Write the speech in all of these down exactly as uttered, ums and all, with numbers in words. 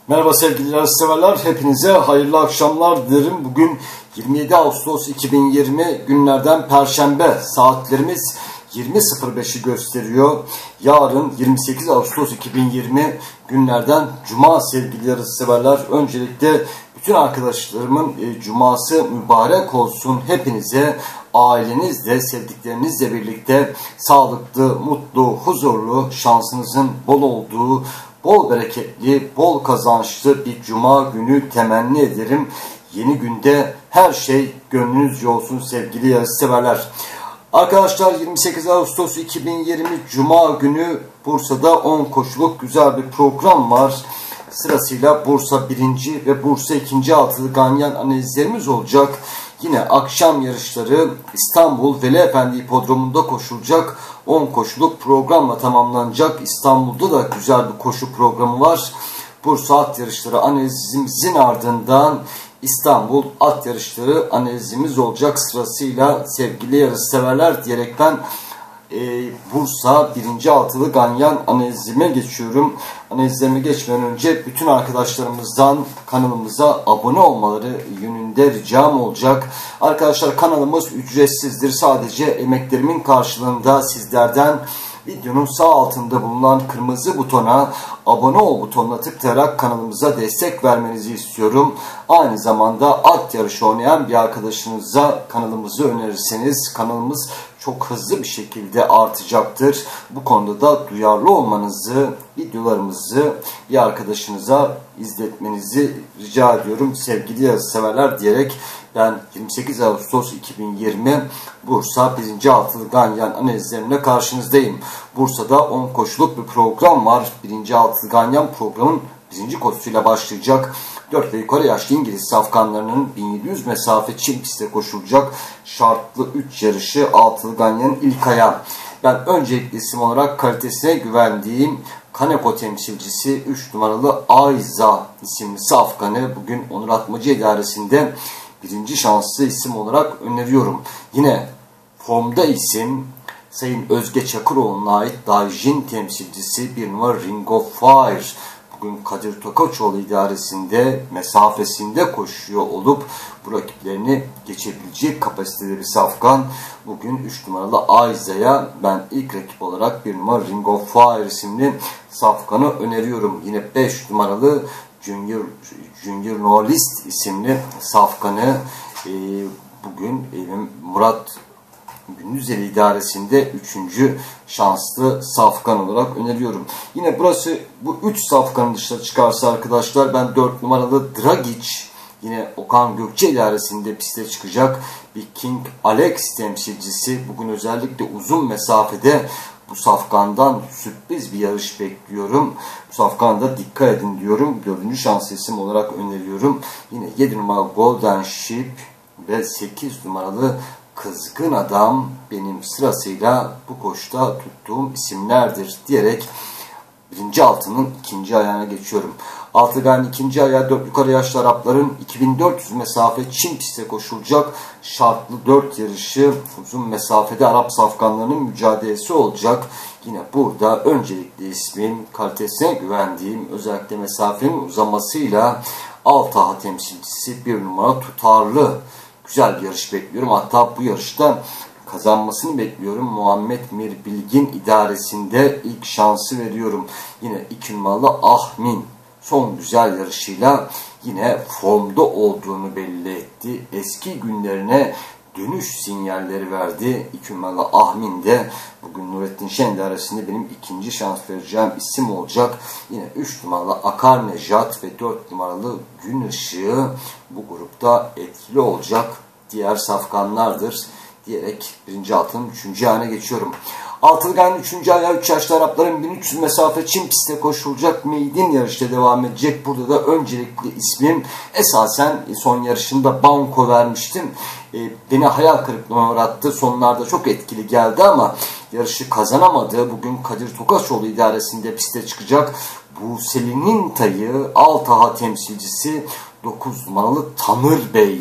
Merhaba sevgili yarışseverler, hepinize hayırlı akşamlar dilerim. Bugün yirmi yedi Ağustos iki bin yirmi günlerden Perşembe, saatlerimiz yirmi sıfır beşi gösteriyor. Yarın yirmi sekiz Ağustos iki bin yirmi günlerden Cuma sevgili yarışseverler. Öncelikle bütün arkadaşlarımın e, cuması mübarek olsun. Hepinize ailenizle, sevdiklerinizle birlikte sağlıklı, mutlu, huzurlu, şansınızın bol olduğu, bol bereketli, bol kazançlı bir cuma günü temenni ederim. Yeni günde her şey gönlünüzce olsun sevgili yarışseverler. Arkadaşlar, yirmi sekiz Ağustos iki bin yirmi Cuma günü Bursa'da on koşuluk güzel bir program var. Sırasıyla Bursa birinci ve Bursa ikinci altılı ganyan analizlerimiz olacak. Yine akşam yarışları İstanbul Veli Efendi Hipodromu'nda koşulacak. on koşuluk programla tamamlanacak. İstanbul'da da güzel bir koşu programı var. Bursa at yarışları analizimizin ardından İstanbul at yarışları analizimiz olacak. Sırasıyla sevgili yarışseverler diyerek ben e, Bursa birinci altılı ganyan analizime geçiyorum. Analizlerime geçmeden önce bütün arkadaşlarımızdan kanalımıza abone olmaları yönünde ricam olacak. Arkadaşlar, kanalımız ücretsizdir. Sadece emeklerimin karşılığında sizlerden videonun sağ altında bulunan kırmızı butona abone ol butonuna tıklayarak kanalımıza destek vermenizi istiyorum. Aynı zamanda at yarışı oynayan bir arkadaşınıza kanalımızı önerirseniz kanalımız çok hızlı bir şekilde artacaktır. Bu konuda da duyarlı olmanızı, videolarımızı bir arkadaşınıza izletmenizi rica ediyorum sevgili yarışseverler diyerek ben yirmi sekiz Ağustos iki bin yirmi Bursa birinci altılı ganyan analizlerimle karşınızdayım. Bursa'da on koşuluk bir program var. birinci altılı ganyan programın birinci koşusuyla başlayacak. dört ve yukarı yaşlı İngiliz safkanlarının bin yedi yüz mesafe çim pistte koşulacak şartlı üç yarışı altılı ganyanın ilk ayağı. Ben öncelikli isim olarak kalitesine güvendiğim Kaneko temsilcisi üç numaralı Ayza isimli safkanı bugün Onur Atmacı idaresinde birinci şanslı isim olarak öneriyorum. Yine formda isim Sayın Özge Çakıroğlu'na ait Dajin temsilcisi bir numara Ring of Fire. Bugün Kadir Tokaçoğlu idaresinde mesafesinde koşuyor olup bu rakiplerini geçebilecek kapasiteli bir safkan. Bugün üç numaralı Ayza'ya ben ilk rakip olarak bir numara Ring of Fire isimli safkanı öneriyorum. Yine beş numaralı Junior, Junior Noelist isimli safkanı e, bugün e, Murat Gündüzeli idaresinde üçüncü şanslı safkan olarak öneriyorum. Yine burası bu üç safkanın dışına çıkarsa arkadaşlar ben dört numaralı Dragic yine Okan Gökçe idaresinde piste çıkacak bir King Alex temsilcisi. Bugün özellikle uzun mesafede bu safkandan sürpriz bir yarış bekliyorum. Bu safkanda dikkat edin diyorum. dördüncü şanslı isim olarak öneriyorum. Yine yedi numaralı Golden Ship ve sekiz numaralı Kızgın Adam benim sırasıyla bu koşuda tuttuğum isimlerdir diyerek birinci altının ikinci ayağına geçiyorum. Altılı ganyanın ikinci ayağı dört yukarı yaşlı Arapların iki bin dört yüz mesafe çim pistte koşulacak şartlı dört yarışı uzun mesafede Arap safkanlarının mücadelesi olacak. Yine burada öncelikli ismim kalitesine güvendiğim özellikle mesafenin uzamasıyla Altaha temsilcisi bir numara Tutarlı. Güzel bir yarış bekliyorum. Hatta bu yarışta kazanmasını bekliyorum. Muhammed Mir Bilgin idaresinde ilk şansı veriyorum. Yine iki numaralı Ahmin son güzel yarışıyla yine formda olduğunu belli etti. Eski günlerine dönüş sinyalleri verdi. iki numaralı Ahmin de bugün Nurettin Şen idaresinde benim ikinci şans vereceğim isim olacak. Yine üç numaralı Akar Nejat ve dört numaralı Gün Işığı bu grupta etkili olacak diğer safkanlardır diyerek birinci altının üçüncü ayağına geçiyorum. Altılı ganyanın üçüncü ayağı üç yaşlı Arapların bin üç yüz mesafe çim pistte koşulacak maiden yarışta devam edecek. Burada da öncelikli ismim esasen son yarışında Banko vermiştim. E, beni hayal kırıklığına uğrattı. Sonlarda çok etkili geldi ama yarışı kazanamadı. Bugün Kadir Tokaçoğlu idaresinde piste çıkacak. Bu Selin'in tayı Altaha temsilcisi dokuz numaralı Tanır Bey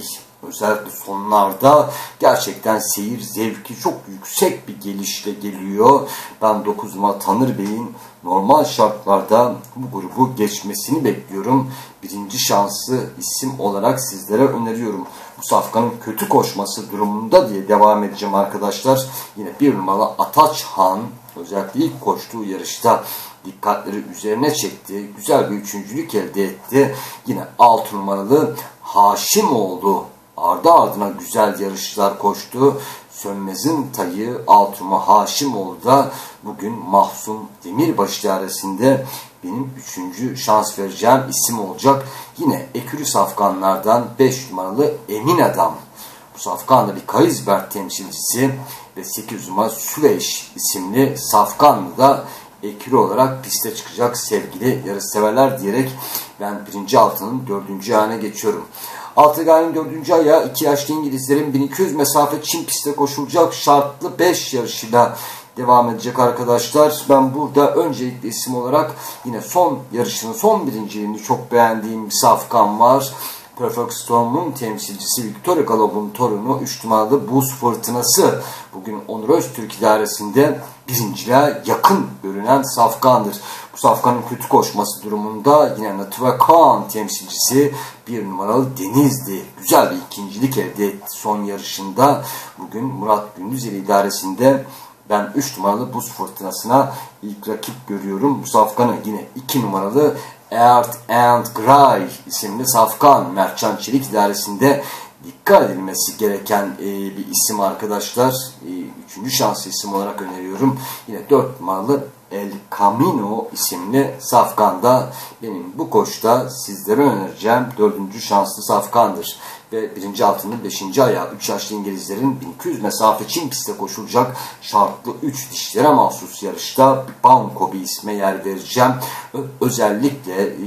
Özellikle sonlarda gerçekten seyir zevki çok yüksek bir gelişle geliyor. Ben dokuz numara Tanır Bey'in normal şartlarda bu grubu geçmesini bekliyorum. Birinci şansı isim olarak sizlere öneriyorum. Bu safkanın kötü koşması durumunda diye devam edeceğim arkadaşlar. Yine bir numaralı Ataç Han özellikle ilk koştuğu yarışta dikkatleri üzerine çekti. Güzel bir üçüncülük elde etti. Yine altı numaralı Haşimoğlu ardı ardına güzel yarışlar koştu. Sönmez'in tayı altı numaralı Haşimoğlu da bugün Mahsun Demirbaş idaresinde benim üçüncü şans vereceğim isim olacak. Yine ekürü safkanlardan beş numaralı Emin Adam. Bu safkan da bir Kayızberk temsilcisi ve sekiz numara Süveyş isimli safkanlı da ekürü olarak piste çıkacak sevgili yarışseverler diyerek ben birinci altının dördüncü ayağına geçiyorum. Altıgan'ın dördüncü ayağı iki yaşlı İngilizlerin bin iki yüz mesafe Çin pistte koşulacak şartlı beş yarışıyla devam edecek arkadaşlar. Ben burada öncelikli isim olarak yine son yarışının son birinciliğini çok beğendiğim bir safkan var. Perfect Storm'un temsilcisi Victoria Galop'un torunu üç numaralı Buz Fırtınası. Bugün Onur Öztürk idaresinde birinciliğe yakın görünen safkandır. Bu safkanın kötü koşması durumunda yine Natura Khan temsilcisi bir numaralı Denizli. Güzel bir ikincilik elde etti son yarışında. Bugün Murat Gündüzeli idaresinde ben üç numaralı Buz Fırtınası'na ilk rakip görüyorum. Bu safkanı yine iki numaralı Earth and Gray isimli safkan Mertcan Çelik idaresinde dikkat edilmesi gereken e, bir isim arkadaşlar. E, üçüncü şans isim olarak öneriyorum. Yine dört numaralı El Camino isimli safkan da benim bu koşta sizlere önereceğim dördüncü şanslı safkandır. Ve birinci altının beşinci ayağı üç yaşlı İngilizlerin bin iki yüz mesafe Çin pistte koşulacak şartlı üç dişlere mahsus yarışta Banko bir isme yer vereceğim. Özellikle e,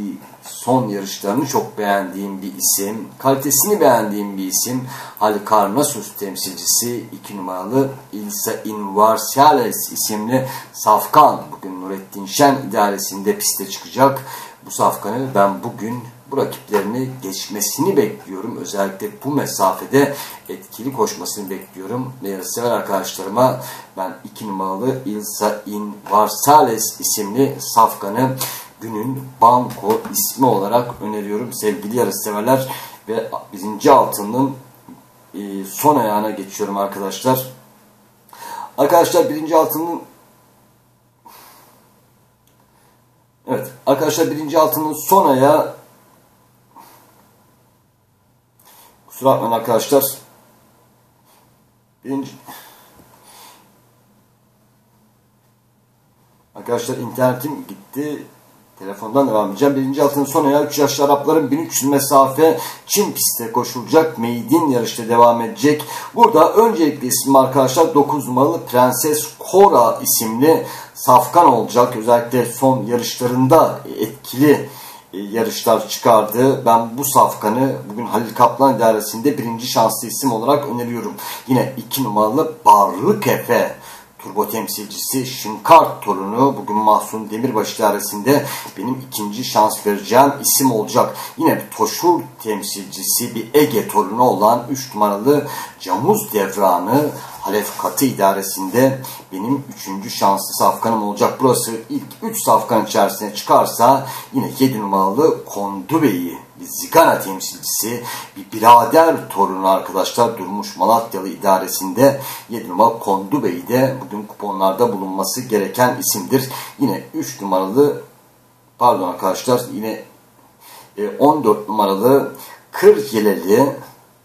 son yarışlarını çok beğendiğim bir isim, kalitesini beğendiğim bir isim. Halikarnassus temsilcisi iki numaralı Ilsa Invarsales isimli safkan bugün Nurettin Şen idaresinde piste çıkacak. Bu safkanı ben bugün bu rakiplerini geçmesini bekliyorum. Özellikle bu mesafede etkili koşmasını bekliyorum. Ve yarışsever arkadaşlarıma ben iki numaralı Ilsa Invarsales isimli safkanı günün banko ismi olarak öneriyorum sevgili yarışseverler. Ve birinci altının son ayağına geçiyorum arkadaşlar. Arkadaşlar birinci altının Evet arkadaşlar birinci altının son ayağı kusura bakmayın arkadaşlar. Birinci Arkadaşlar internetim gitti. Telefondan devam edeceğim. Birinci altının son ayağı üç yaşlı Arapların bin üç yüz mesafe Çin pistte koşulacak. Meydin yarışta devam edecek. Burada öncelikli isim arkadaşlar dokuz numaralı Prenses Cora isimli safkan olacak. Özellikle son yarışlarında etkili yarışlar çıkardı. Ben bu safkanı bugün Halil Kaplan idaresinde birinci şanslı isim olarak öneriyorum. Yine iki numaralı Barlık Efe turbo temsilcisi Şinkart torunu bugün Mahsun Demirbaş idaresinde benim ikinci şans vereceğim isim olacak. Yine bir Toşur temsilcisi bir Ege torunu olan üç numaralı Camuz Devranı Halef Katı idaresinde benim üçüncü şanslı safkanım olacak. Burası ilk üç safkan içerisine çıkarsa yine yedi numaralı Kondube'yi bir Zigana temsilcisi bir birader torunu arkadaşlar Durmuş Malatyalı idaresinde yedi numaralı Kondube'yi de bugün kuponlarda bulunması gereken isimdir. Yine üç numaralı pardon arkadaşlar yine on dört numaralı Kırgeleli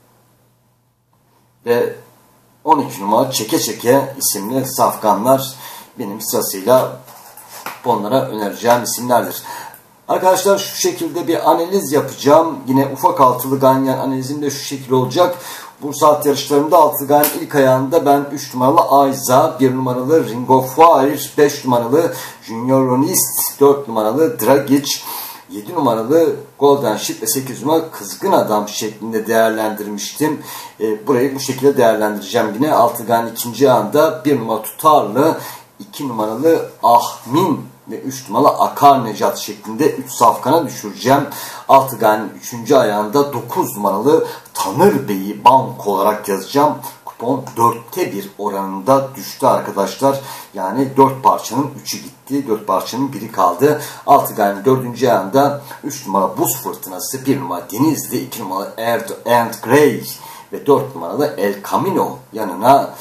ve on iki numara Çeke Çeke isimli safkanlar benim sırasıyla onlara önereceğim isimlerdir. Arkadaşlar şu şekilde bir analiz yapacağım. Yine ufak altılı ganyan analizim de şu şekilde olacak. Bursa at yarışlarında altılı ganyan ilk ayağında ben üç numaralı Ayza, bir numaralı Ring of Fire, beş numaralı Junior Ronist, dört numaralı Dragic, yedi numaralı Golden Ship ve sekiz numaralı Kızgın Adam şeklinde değerlendirmiştim. E, burayı bu şekilde değerlendireceğim yine. Altıgan ikinci anda bir numara Tutarlı, iki numaralı Ahmin ve üç numaralı Akar Necat şeklinde üç safkana düşüreceğim. Altı gayenin üçüncü ayağında dokuz numaralı Tanır Bey'i banko olarak yazacağım. Kupon dörtte bir oranında düştü arkadaşlar. Yani dört parçanın üçü gitti. dört parçanın biri kaldı. altı gayenin dördüncü ayağında üç numara Buz Fırtınası, bir numara Denizli, iki numaralı Erd and Grey ve dört numaralı El Camino yanına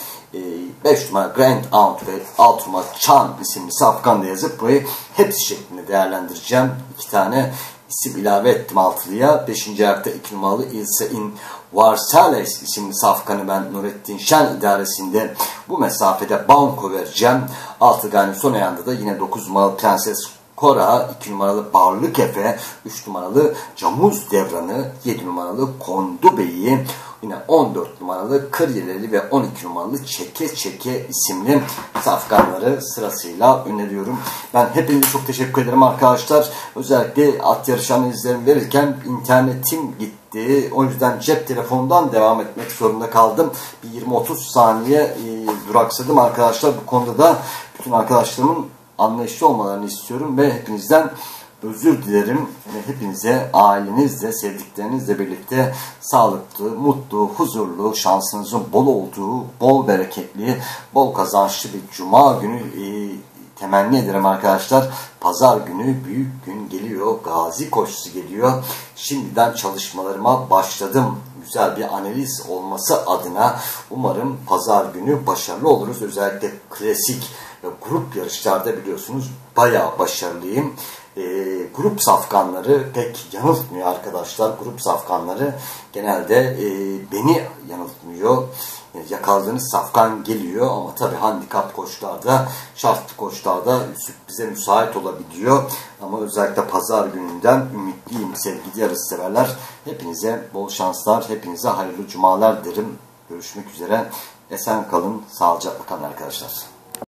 beş numara Grand Aunt ve altı numara Chan isimli safkan da yazıp burayı hepsi şeklinde değerlendireceğim. İki tane isim ilave ettim altılıya. beşinci ayakta iki numaralı Ilse in Varsales isimli safkanı ben Nurettin Şen idaresinde bu mesafede banko vereceğim. altı gayenin son ayağında da yine dokuz numaralı Prenses Kora, iki numaralı Barlık Efe, üç numaralı Camuz Devranı, yedi numaralı Kondu Bey'i, yine on dört numaralı Kıryeleli ve on iki numaralı Çeke Çeke isimli safkanları sırasıyla öneriyorum. Ben hepinize çok teşekkür ederim arkadaşlar. Özellikle at yarışı analizlerimi verirken internetim gitti. O yüzden cep telefonundan devam etmek zorunda kaldım. Bir yirmi otuz saniye e, duraksadım arkadaşlar. Bu konuda da bütün arkadaşlarımın anlayışlı olmalarını istiyorum ve hepinizden özür dilerim. Hepinize ailenizle, sevdiklerinizle birlikte sağlıklı, mutlu, huzurlu, şansınızın bol olduğu, bol bereketli, bol kazançlı bir cuma günü e, temenni ederim arkadaşlar. Pazar günü büyük gün geliyor. Gazi koşusu geliyor. Şimdiden çalışmalarıma başladım. Güzel bir analiz olması adına umarım pazar günü başarılı oluruz. Özellikle klasik ve grup yarışlarda biliyorsunuz bayağı başarılıyım. E, grup safkanları pek yanıltmıyor arkadaşlar. Grup safkanları genelde e, beni yanıltmıyor. Yani yakaladığınız safkan geliyor ama tabi handikap koçlarda, şartlı koçlarda sürprize müsait olabiliyor. Ama özellikle pazar gününden ümitliyim sevgili yarış severler. Hepinize bol şanslar, hepinize hayırlı cumalar derim. Görüşmek üzere. Esen kalın, sağlıcakla kalın arkadaşlar.